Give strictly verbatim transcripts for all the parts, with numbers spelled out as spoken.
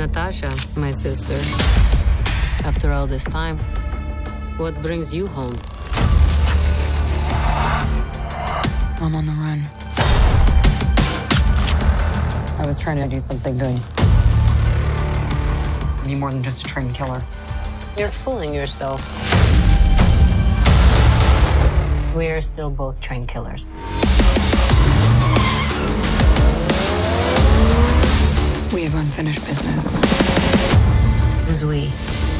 Natasha, my sister. After all this time, what brings you home? I'm on the run. I was trying to do something good. You're more than just a trained killer. You're fooling yourself. We're still both trained killers. We have unfinished business. Who's we?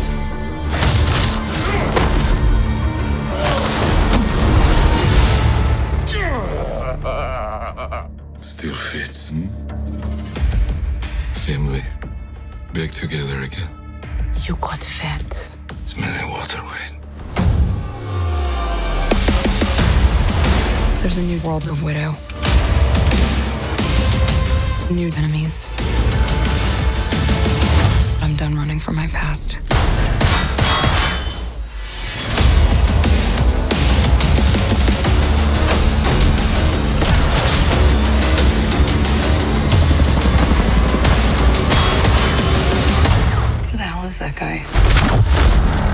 Still fits, hmm? Family. Back together again. You got fat. Smelling water wet. There's a new world of widows. New enemies. I'm done running from my past. Who the hell is that guy?